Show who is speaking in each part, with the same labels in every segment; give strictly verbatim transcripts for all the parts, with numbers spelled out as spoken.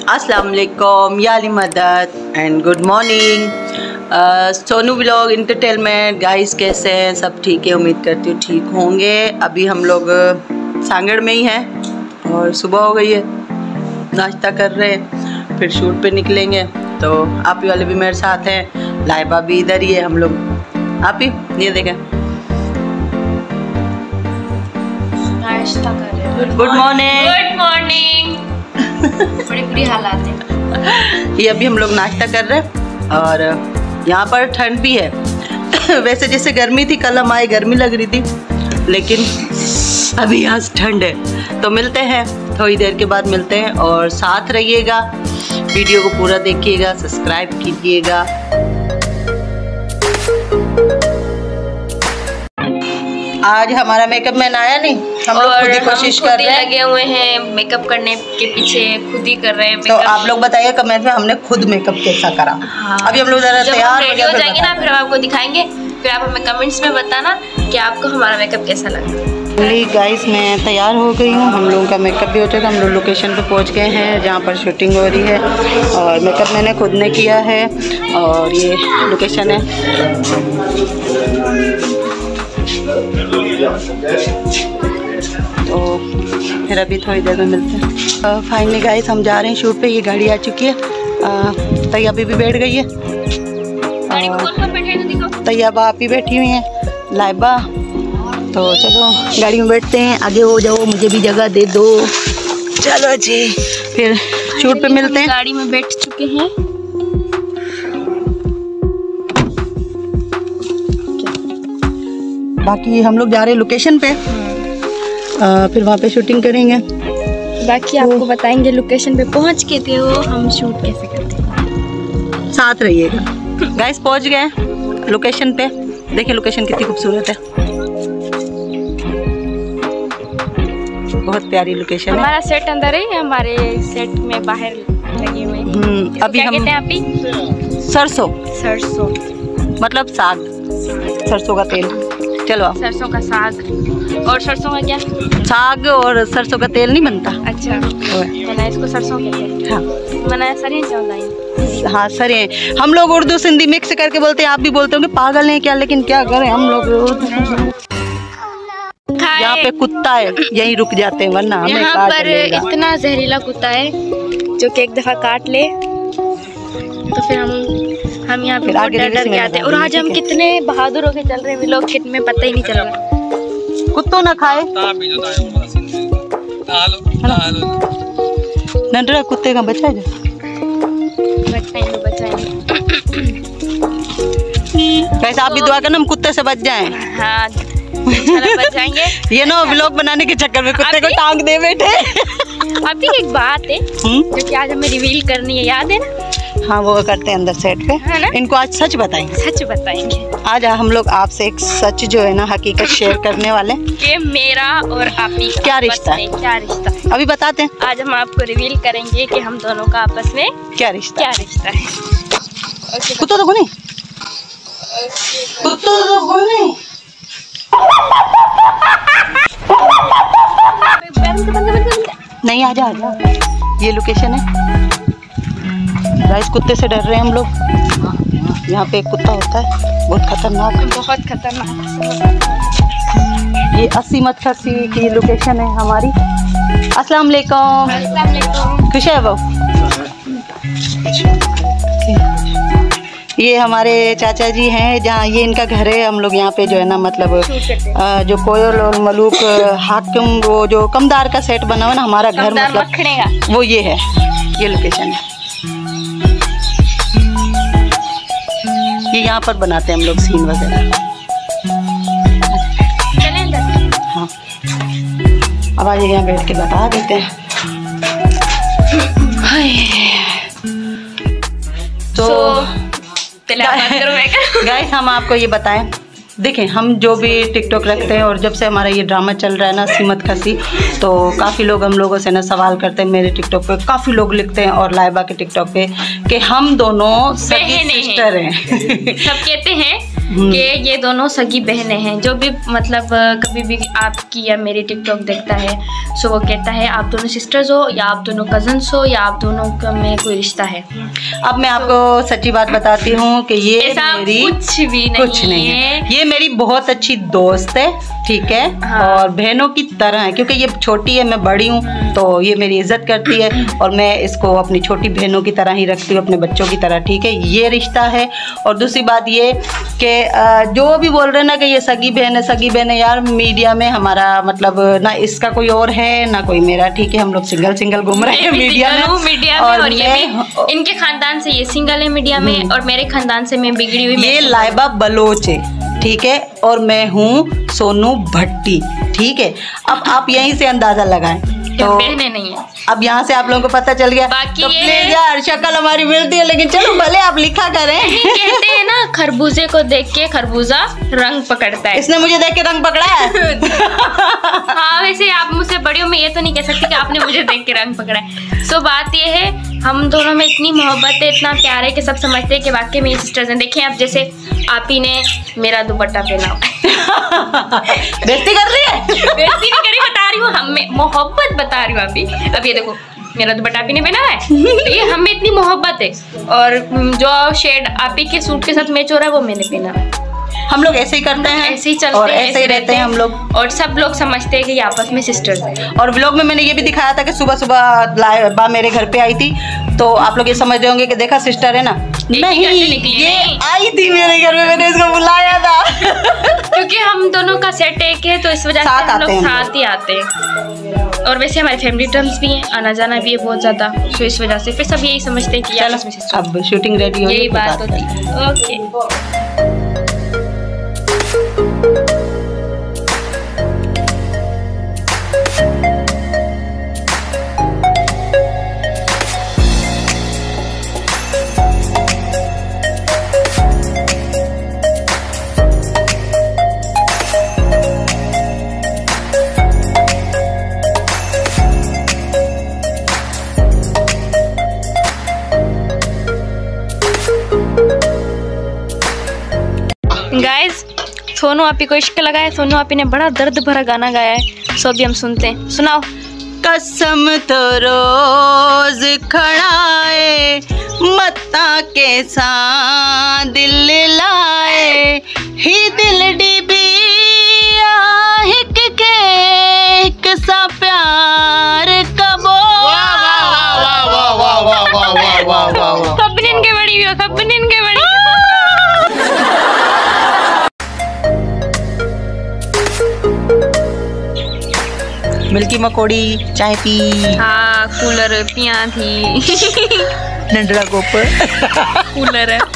Speaker 1: अस्सलाम वालेकुम, याली मदद and good morning. Sonu vlog entertainment. Guys कैसे हैं? सब ठीक है, उम्मीद करती हूँ ठीक होंगे। अभी हम लोग सांगड़ में ही हैं और सुबह हो गई है, नाश्ता कर रहे हैं, फिर शूट पे निकलेंगे। तो आप ही वाले भी मेरे साथ हैं, लाइबा भी इधर ही है, हम लोग आप ही ये देखें
Speaker 2: नाश्ता कर रहे हैं।
Speaker 1: Good morning
Speaker 2: good morning. बड़ी बुरी हालात है।
Speaker 1: ये अभी हम लोग नाश्ता कर रहे हैं और यहाँ पर ठंड भी है। वैसे जैसे गर्मी थी, कल हम आए गर्मी लग रही थी, लेकिन अभी यहाँ ठंड है। तो मिलते हैं थोड़ी देर के बाद, मिलते हैं और साथ रहिएगा, वीडियो को पूरा देखिएगा, सब्सक्राइब कीजिएगा। आज हमारा मेकअप मैन आया नहीं, हम लोग खुद ही कोशिश कर रहे हैं,
Speaker 2: लगे हुए हैं मेकअप करने के पीछे, खुद ही कर रहे हैं।
Speaker 1: तो आप लोग बताइए कमेंट में हमने खुद मेकअप कैसा करा।
Speaker 2: हाँ।
Speaker 1: अभी हम लोग जरा तैयार
Speaker 2: हो जाएंगे ना, फिर हम आपको दिखाएंगे, फिर आप हमें कमेंट्स में बताना कि आपको हमारा मेकअप कैसा लगा।
Speaker 1: गाइस मैं तैयार हो गई हूँ, हम लोगों का मेकअप भी हो चुका। हम लोग लोकेशन पे पहुँच गए हैं जहाँ पर शूटिंग हो रही है और मेकअप मैंने खुद ने किया है और ये लोकेशन है। तो फिर अभी थोड़ी देर में मिलते हैं। फाइनली गाइस हम जा रहे हैं शूट पे, ये गाड़ी आ चुकी है। तैयबा भी बैठ गई है, तैयबा आप ही बैठी हुई हैं, लाइबा। तो चलो गाड़ी में बैठते हैं, आगे हो जाओ, मुझे भी जगह दे दो। चलो जी, फिर शूट पे मिलते हैं।
Speaker 2: गाड़ी में बैठ चुके हैं।
Speaker 1: बाकी हम लोग जा रहे हैं लोकेशन पे, आ, फिर वहाँ पे शूटिंग करेंगे।
Speaker 2: बाकी आपको तो बताएंगे लोकेशन पे पहुँच के थे वो हम शूट कैसे करते हैं।
Speaker 1: साथ रहिएगा। गाइस पहुँच गए लोकेशन पे, देखिए लोकेशन कितनी खूबसूरत है, बहुत प्यारी लोकेशन है।
Speaker 2: हमारा सेट अंदर है, हमारे सेट में बाहर लगे हुए हैं।
Speaker 1: अभी
Speaker 2: क्या
Speaker 1: हम
Speaker 2: कहते हैं आप ही?
Speaker 1: सरसों
Speaker 2: सरसों
Speaker 1: मतलब साग, सरसों का तेल। चलो
Speaker 2: सरसों का साग और सरसों का क्या?
Speaker 1: साग और सरसों का तेल नहीं बनता।
Speaker 2: अच्छा, मैंने इसको सरसों कहते हैं।
Speaker 1: हाँ,
Speaker 2: मैंने सरिये चावल।
Speaker 1: हाँ सरिये, हम लोग उर्दू सिंधी मिक्स करके बोलते हैं, आप भी बोलते होंगे पागल हैं क्या, लेकिन क्या करें हम लोग उर्दू। यहाँ पे कुत्ता है, यहीं रुक जाते हैं, वरना हमें
Speaker 2: यहाँ पर इतना जहरीला कुत्ता है जो कि एक दफा काट ले तो फिर हम हम यहाँ पे डर डर के आते हैं। और आज हम कितने बहादुर होके चल रहे हैं, लोग खेत में पता ही नहीं चल रहा।
Speaker 1: कुत्तों ना खाए नंदरा, कुत्ते का बच्चा है,
Speaker 2: बचाएंगे बचाएंगे।
Speaker 1: कैसे आप भी दुआ करना हम कुत्ते से बच जाएं।
Speaker 2: हाँ बच जाएंगे।
Speaker 1: ये ना व्लॉग बनाने के चक्कर में कुत्ते को टांग दे बैठे।
Speaker 2: अभी एक बात है जो कि आज हमें रिवील करनी है, याद है ना?
Speaker 1: हाँ वो करते हैं अंदर सेट पे, है ना? इनको आज सच बताएंगे,
Speaker 2: सच बताएंगे।
Speaker 1: आज हम लोग आपसे एक सच जो है ना हकीकत शेयर करने वाले
Speaker 2: कि मेरा और आपी का
Speaker 1: क्या रिश्ता है।
Speaker 2: क्या रिश्ता है
Speaker 1: अभी बताते हैं।
Speaker 2: आज हम आपको रिवील करेंगे कि हम दोनों का आपस में
Speaker 1: क्या रिश्ता
Speaker 2: क्या रिश्ता है।
Speaker 1: कुत्ता तो बोले, कुत्ता तो बोले। नहीं आजा आजा, ये लोकेशन है गाइस। कुत्ते से डर रहे हैं हम लोग। यहाँ पे एक कुत्ता होता है बहुत खतरनाक,
Speaker 2: बहुत खतरनाक।
Speaker 1: ये अस्सी मत खसी की लोकेशन है हमारी। अस्सलाम वालेकुम।
Speaker 2: अस्सलाम वालेकुम।
Speaker 1: खुश है वो। ये हमारे चाचा जी हैं, जहाँ ये इनका घर है। हम लोग यहाँ पे जो है ना मतलब जो कोयल और मलूक हाकिम, वो जो कमदार का सेट बना हुआ ना हमारा घर, मतलब वो ये है, ये लोकेशन है। ये यहाँ पर बनाते हैं हम लोग सीन वगैरह। हाँ अब आज यहाँ बैठ के बता देते हैं। तो गाइस हम आपको ये बताएं, देखें हम जो भी टिकटॉक रखते हैं और जब से हमारा ये ड्रामा चल रहा है ना सीमत खसी, तो काफ़ी लोग हम लोगों से ना सवाल करते हैं। मेरे टिकटॉक पे काफ़ी लोग लिखते हैं और लाइबा के टिकटॉक पे कि हम दोनों सगी सिस्टर हैं।
Speaker 2: सब कहते हैं कि ये दोनों सगी बहनें हैं। जो भी मतलब कभी भी आपकी या मेरी टिकटॉक देखता है सो वो कहता है आप दोनों सिस्टर्स हो या आप दोनों कजन्स हो या आप दोनों का में कोई रिश्ता है।
Speaker 1: अब मैं आपको सच्ची बात बताती हूँ कि ये मेरी
Speaker 2: कुछ भी नहीं,
Speaker 1: कुछ नहीं है। ये मेरी बहुत अच्छी दोस्त है, ठीक है। हाँ। और बहनों की तरह है, क्योंकि ये छोटी है मैं बड़ी हूँ, तो ये मेरी इज्जत करती है और मैं इसको अपनी छोटी बहनों की तरह ही रखती हूँ, अपने बच्चों की तरह, ठीक है। ये रिश्ता है। और दूसरी बात ये कि जो भी बोल रहे हैं ना कि ये सगी बहन है सगी बहन है, यार मीडिया में हमारा मतलब ना इसका कोई और है ना कोई मेरा, ठीक है। हम लोग सिंगल सिंगल घूम रहे हैं मीडिया में,
Speaker 2: मीडिया में और, और ये भी इनके खानदान से ये सिंगल है मीडिया में और मेरे खानदान से मैं बिगड़ी हुई।
Speaker 1: ये लाइबा बलोच है, ठीक है, और मैं हूँ सोनू भट्टी, ठीक है। अब आप यहीं से अंदाजा लगाएं तो
Speaker 2: बहने नहीं है।
Speaker 1: अब यहाँ से आप लोगों को पता चल गया।
Speaker 2: बाकी
Speaker 1: तो
Speaker 2: ये
Speaker 1: प्लीज यार शक्ल हमारी मिलती है, लेकिन चलो भले आप लिखा करें।
Speaker 2: कहते हैं ना खरबूजे को देख के खरबूजा रंग पकड़ता है।
Speaker 1: इसने मुझे देख के रंग पकड़ा है।
Speaker 2: हाँ वैसे आप मुझसे बड़ी हो, मैं ये तो नहीं कह सकती कि आपने मुझे देख के रंग पकड़ा है। सो बात ये है हम दोनों में इतनी मोहब्बत है, इतना प्यार है कि सब समझते हैं कि वाकई में ये सिस्टर्स हैं। देखिए आप जैसे आप ही ने मेरा दुपट्टा पहना।
Speaker 1: बेइज्जती कर रही है?
Speaker 2: बेइज्जती नहीं करी, बता रही हूँ, हमें मोहब्बत बता रही हूँ अभी। अब ये देखो मेरा दुपट्टा आप ही ने पहना है, तो ये हमें इतनी मोहब्बत है। और जो शेड आप ही के सूट के साथ मैच हो रहा है वो मैंने पहना है।
Speaker 1: हम लोग ऐसे ही करते हैं,
Speaker 2: ऐसे ही चलते
Speaker 1: और
Speaker 2: हैं,
Speaker 1: ऐसे ही रहते हैं हम लोग,
Speaker 2: और सब लोग समझते हैं कि ये आपस में सिस्टर्स हैं।
Speaker 1: और व्लॉग में मैंने ये भी दिखाया था कि सुबह सुबह लाइबा मेरे घर पे आई थी, तो आप लोग ये समझ रहे होंगे कि देखा सिस्टर है ना, नहीं ये आई थी मेरे घर में, मैंने इसको बुलाया था।
Speaker 2: क्योंकि हम दोनों का सेट एक है तो इस वजह से हम लोग साथ ही आते हैं। और वैसे हमारे फैमिली टर्म्स भी हैं, आना जाना भी है बहुत ज्यादा, तो इस वजह से फिर सब यही समझते हैं कि आपस में सिस्टर।
Speaker 1: अब शूटिंग रेडी हो,
Speaker 2: यही बात होती है। ओके गाइस, सोनू आपी को इश्क लगा है। सोनू आपी ने बड़ा दर्द भरा गाना गाया है, सो अभी हम सुनते हैं। सुनाओ।
Speaker 1: कसम तो रोज खड़ाए मत्ता के साथ दिल लाए ही दिल डिबी हिक के हिक सा प्यार कबो।
Speaker 2: कबनिन के बड़ी हो, कबनिन के बड़ी।
Speaker 1: मिल्की मकोड़ी चाय पी।
Speaker 2: हाँ कूलर पिया थी।
Speaker 1: नंडरा गोपर
Speaker 2: कूलर है।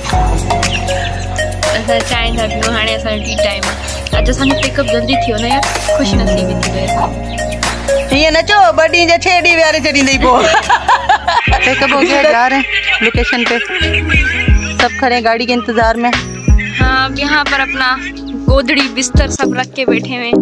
Speaker 2: असां चाय था पियो हाणे असां टी टाइम। अॼु असांजो पिकअप जल्दी थियो न यार, खुश नसीबी थी वई।
Speaker 1: ये नचो बड़ी जे छह डी वारे चढ़ी नहीं पो। पिकअप हो गया, जा रहे हैं लोकेशन पे, सब खड़े गाड़ी के इंतजार में।
Speaker 2: हाँ अब यहाँ पर अपना गोदड़ी बिस्तर सब रख के बैठे हुए।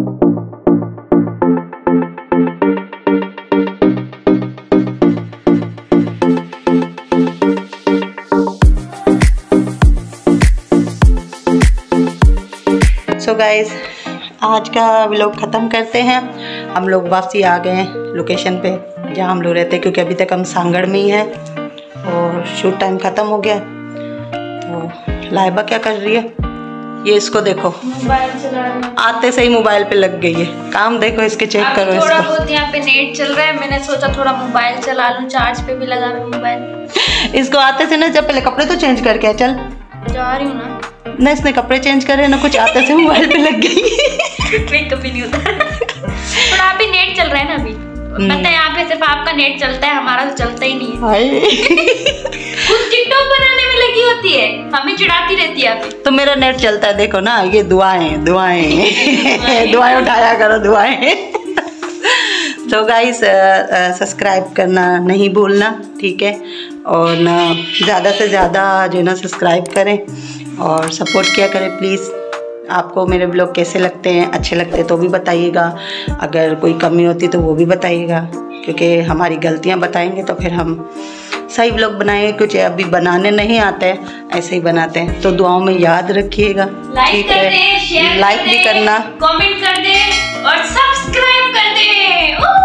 Speaker 1: सो so गाइस आज का व्लॉग ख़त्म करते हैं। हम लोग वापसी आ गए हैं लोकेशन पे जहाँ हम लोग रहते हैं, क्योंकि अभी तक हम सांगड़ में ही हैं और शूट टाइम ख़त्म हो गया। तो लाइबा क्या कर रही है, ये इसको देखो
Speaker 2: मोबाइल चला रही है।
Speaker 1: आते से ही मोबाइल पे लग गई है, काम देखो इसके, चेक करो
Speaker 2: थोड़ा
Speaker 1: इसको।
Speaker 2: बहुत यहाँ पे नेट चल रहा है, मैंने सोचा थोड़ा मोबाइल चला लूँ, चार्ज पे भी लगा लूँ मोबाइल।
Speaker 1: इसको आते से ना, जब पहले कपड़े तो चेंज करके आ, चल
Speaker 2: जा रही हूँ ना
Speaker 1: ना, इसने कपड़े चेंज करे ना, कुछ आते से मोबाइल पे लग गई।
Speaker 2: कभी नहीं होता। थोड़ा अभी नेट चल रहा है ना अभी, पता है यहाँ पे सिर्फ आपका नेट चलता है, हमारा तो चलता ही नहीं है। खुद टिकटॉक बनाने में लगी होती है, हमें चिढ़ाती रहती है अभी।
Speaker 1: तो मेरा नेट चलता है, देखो ना, ये दुआएं दुआएं दुआएं उठाया करो, दुआएं। तो गाइस सब्सक्राइब करना नहीं भूलना, ठीक है, और ना ज़्यादा से ज़्यादा जो है ना सब्सक्राइब करें और सपोर्ट किया करें प्लीज़। आपको मेरे ब्लॉग कैसे लगते हैं, अच्छे लगते हैं तो भी बताइएगा, अगर कोई कमी होती तो वो भी बताइएगा, क्योंकि हमारी गलतियां बताएंगे तो फिर हम सही व्लॉग बनाएंगे, कुछ अभी बनाने नहीं आते हैं, ऐसे ही बनाते हैं। तो दुआओं में याद रखिएगा, ठीक है, लाइक भी करना,
Speaker 2: कमेंट कर दे और सब्सक्राइब कर दे।